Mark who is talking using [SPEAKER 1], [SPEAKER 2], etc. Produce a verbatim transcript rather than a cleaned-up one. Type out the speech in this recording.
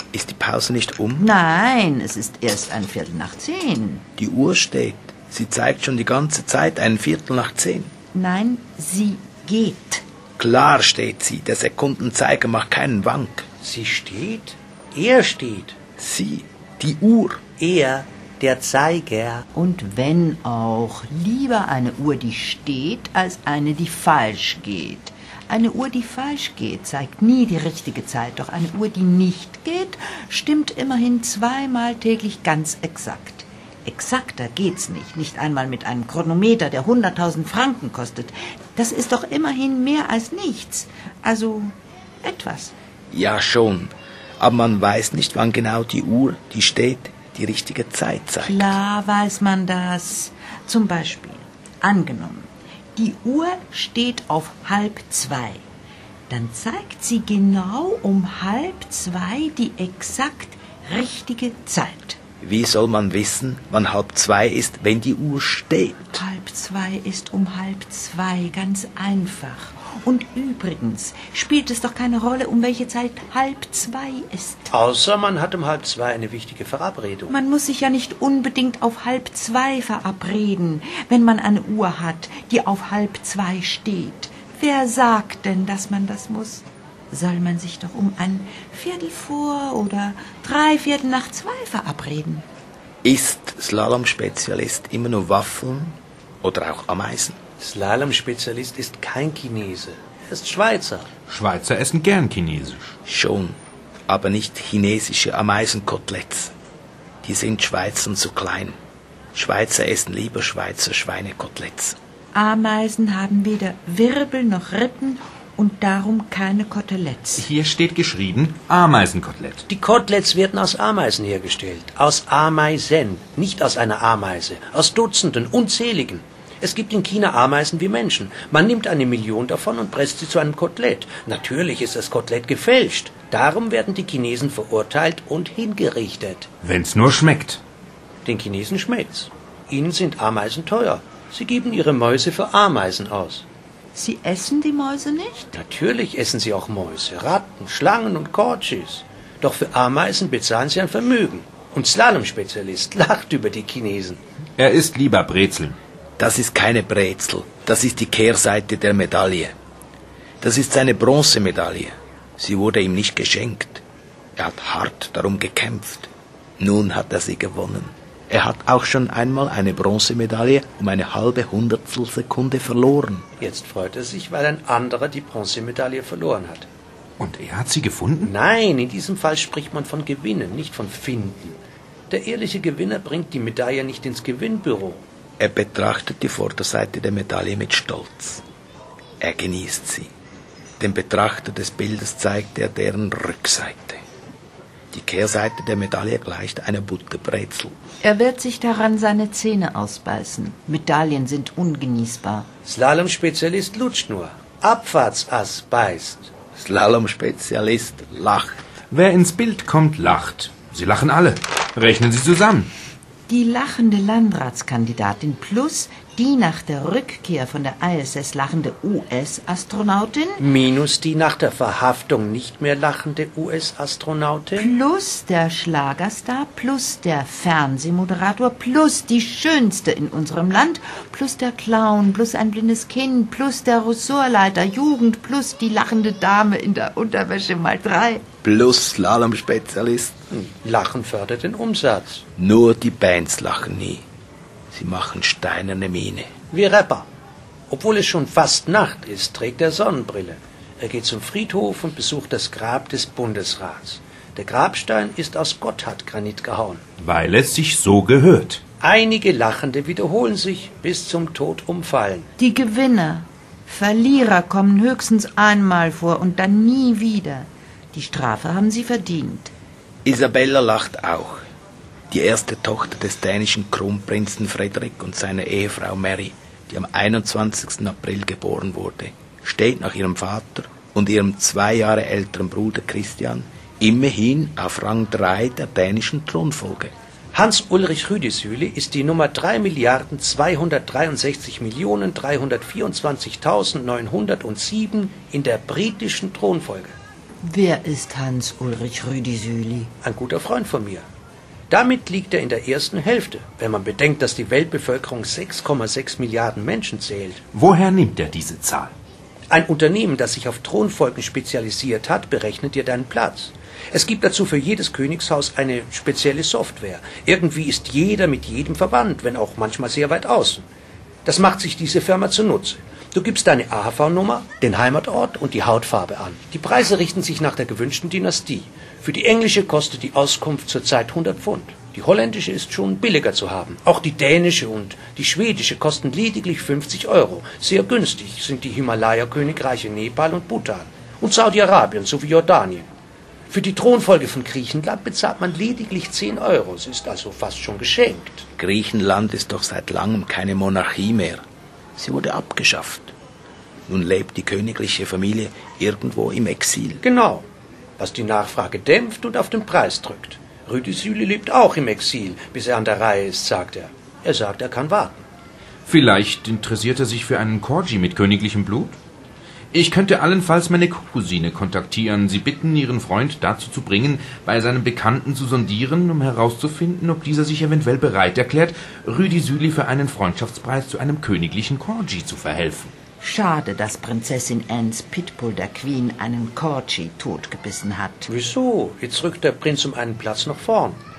[SPEAKER 1] Ist die Pause nicht um?
[SPEAKER 2] Nein, es ist erst ein Viertel nach zehn.
[SPEAKER 1] Die Uhr steht. Sie zeigt schon die ganze Zeit ein Viertel nach zehn.
[SPEAKER 2] Nein, sie geht.
[SPEAKER 1] Klar steht sie. Der Sekundenzeiger macht keinen Wank.
[SPEAKER 3] Sie steht? Er steht.
[SPEAKER 1] Sie, die Uhr.
[SPEAKER 3] Er, der Zeiger.
[SPEAKER 2] Und wenn auch, lieber eine Uhr, die steht, als eine, die falsch geht. Eine Uhr, die falsch geht, zeigt nie die richtige Zeit, doch eine Uhr, die nicht geht, stimmt immerhin zweimal täglich ganz exakt. Exakter geht's nicht, nicht einmal mit einem Chronometer, der hunderttausend Franken kostet. Das ist doch immerhin mehr als nichts, also etwas.
[SPEAKER 1] Ja schon, aber man weiß nicht, wann genau die Uhr, die steht, die richtige Zeit zeigt.
[SPEAKER 2] Klar weiß man das. Zum Beispiel, angenommen, die Uhr steht auf halb zwei. Dann zeigt sie genau um halb zwei die exakt richtige Zeit.
[SPEAKER 1] Wie soll man wissen, wann halb zwei ist, wenn die Uhr steht?
[SPEAKER 2] Halb zwei ist um halb zwei, ganz einfach. Und übrigens spielt es doch keine Rolle, um welche Zeit halb zwei ist.
[SPEAKER 3] Außer man hat um halb zwei eine wichtige Verabredung.
[SPEAKER 2] Man muss sich ja nicht unbedingt auf halb zwei verabreden, wenn man eine Uhr hat, die auf halb zwei steht. Wer sagt denn, dass man das muss? Soll man sich doch um ein Viertel vor oder drei Viertel nach zwei verabreden?
[SPEAKER 1] Isst Slalom-Spezialist immer nur Waffeln oder auch Ameisen?
[SPEAKER 3] Slalom-Spezialist ist kein Chinese. Er ist Schweizer.
[SPEAKER 4] Schweizer essen gern Chinesisch.
[SPEAKER 1] Schon, aber nicht chinesische Ameisenkoteletts. Die sind Schweizern zu klein. Schweizer essen lieber Schweizer Schweinekoteletts.
[SPEAKER 2] Ameisen haben weder Wirbel noch Rippen und darum keine Koteletts.
[SPEAKER 4] Hier steht geschrieben Ameisenkotelett.
[SPEAKER 3] Die Koteletts werden aus Ameisen hergestellt. Aus Ameisen, nicht aus einer Ameise. Aus Dutzenden, unzähligen. Es gibt in China Ameisen wie Menschen. Man nimmt eine Million davon und presst sie zu einem Kotelett. Natürlich ist das Kotelett gefälscht. Darum werden die Chinesen verurteilt und hingerichtet.
[SPEAKER 4] Wenn's nur schmeckt.
[SPEAKER 3] Den Chinesen schmeckt's. Ihnen sind Ameisen teuer. Sie geben ihre Mäuse für Ameisen aus.
[SPEAKER 2] Sie essen die Mäuse nicht?
[SPEAKER 3] Natürlich essen sie auch Mäuse, Ratten, Schlangen und Kortschis. Doch für Ameisen bezahlen sie ein Vermögen. Und Slalom-Spezialist lacht über die Chinesen.
[SPEAKER 4] Er isst lieber Brezeln.
[SPEAKER 1] Das ist keine Brezel, das ist die Kehrseite der Medaille. Das ist seine Bronzemedaille. Sie wurde ihm nicht geschenkt. Er hat hart darum gekämpft. Nun hat er sie gewonnen. Er hat auch schon einmal eine Bronzemedaille um eine halbe Hundertstelsekunde verloren.
[SPEAKER 3] Jetzt freut er sich, weil ein anderer die Bronzemedaille verloren hat.
[SPEAKER 4] Und er hat sie gefunden?
[SPEAKER 3] Nein, in diesem Fall spricht man von Gewinnen, nicht von Finden. Der ehrliche Gewinner bringt die Medaille nicht ins Gewinnbüro.
[SPEAKER 1] Er betrachtet die Vorderseite der Medaille mit Stolz. Er genießt sie. Dem Betrachter des Bildes zeigt er deren Rückseite. Die Kehrseite der Medaille gleicht einer Butterbrezel.
[SPEAKER 2] Er wird sich daran seine Zähne ausbeißen. Medaillen sind ungenießbar.
[SPEAKER 3] Slalom-Spezialist lutscht nur. Abfahrtsass beißt.
[SPEAKER 1] Slalom-Spezialist lacht.
[SPEAKER 4] Wer ins Bild kommt, lacht. Sie lachen alle. Rechnen Sie zusammen.
[SPEAKER 2] Die lachende Landratskandidatin plus die nach der Rückkehr von der I S S lachende U S-Astronautin
[SPEAKER 3] minus die nach der Verhaftung nicht mehr lachende U S-Astronautin
[SPEAKER 2] plus der Schlagerstar plus der Fernsehmoderator plus die Schönste in unserem Land plus der Clown plus ein blindes Kind plus der Ressortleiter Jugend plus die lachende Dame in der Unterwäsche mal drei.
[SPEAKER 1] Plus Slalom-Spezialist.
[SPEAKER 3] Lachen fördert den Umsatz.
[SPEAKER 1] Nur die Bands lachen nie. Sie machen steinerne Miene.
[SPEAKER 3] Wie Rapper. Obwohl es schon fast Nacht ist, trägt er Sonnenbrille. Er geht zum Friedhof und besucht das Grab des Bundesrats. Der Grabstein ist aus Gotthardgranit gehauen.
[SPEAKER 4] Weil es sich so gehört.
[SPEAKER 3] Einige Lachende wiederholen sich, bis zum Tod umfallen.
[SPEAKER 2] Die Gewinner, Verlierer kommen höchstens einmal vor und dann nie wieder. Die Strafe haben sie verdient.
[SPEAKER 1] Isabella lacht auch. Die erste Tochter des dänischen Kronprinzen Frederik und seiner Ehefrau Mary, die am einundzwanzigsten April geboren wurde, steht nach ihrem Vater und ihrem zwei Jahre älteren Bruder Christian immerhin auf Rang drei der dänischen Thronfolge.
[SPEAKER 3] Hans-Ulrich Rüdisüli ist die Nummer drei Milliarden zweihundertdreiundsechzig Millionen dreihundertvierundzwanzigtausendneunhundertsieben in der britischen Thronfolge.
[SPEAKER 2] Wer ist Hans-Ulrich Rüdisüli?
[SPEAKER 3] Ein guter Freund von mir. Damit liegt er in der ersten Hälfte, wenn man bedenkt, dass die Weltbevölkerung sechs Komma sechs Milliarden Menschen zählt.
[SPEAKER 4] Woher nimmt er diese Zahl?
[SPEAKER 3] Ein Unternehmen, das sich auf Thronfolgen spezialisiert hat, berechnet dir deinen Platz. Es gibt dazu für jedes Königshaus eine spezielle Software. Irgendwie ist jeder mit jedem verwandt, wenn auch manchmal sehr weit außen. Das macht sich diese Firma zunutze. Du gibst deine A H V-Nummer, den Heimatort und die Hautfarbe an. Die Preise richten sich nach der gewünschten Dynastie. Für die englische kostet die Auskunft zurzeit hundert Pfund. Die holländische ist schon billiger zu haben. Auch die dänische und die schwedische kosten lediglich fünfzig Euro. Sehr günstig sind die Himalaya-Königreiche Nepal und Bhutan und Saudi-Arabien sowie Jordanien. Für die Thronfolge von Griechenland bezahlt man lediglich zehn Euro. Es ist also fast schon geschenkt.
[SPEAKER 1] Griechenland ist doch seit langem keine Monarchie mehr. Sie wurde abgeschafft. Nun lebt die königliche Familie irgendwo im Exil.
[SPEAKER 3] Genau, was die Nachfrage dämpft und auf den Preis drückt. Rüdisüli lebt auch im Exil, bis er an der Reihe ist, sagt er. Er sagt, er kann warten.
[SPEAKER 4] Vielleicht interessiert er sich für einen Corgi mit königlichem Blut? Ich könnte allenfalls meine Cousine kontaktieren, sie bitten, ihren Freund dazu zu bringen, bei seinem Bekannten zu sondieren, um herauszufinden, ob dieser sich eventuell bereit erklärt, Rüdisüli für einen Freundschaftspreis zu einem königlichen Corgi zu verhelfen.
[SPEAKER 2] Schade, dass Prinzessin Anne's Pitbull der Queen einen Corgi totgebissen hat.
[SPEAKER 3] Wieso? Jetzt rückt der Prinz um einen Platz nach vorn.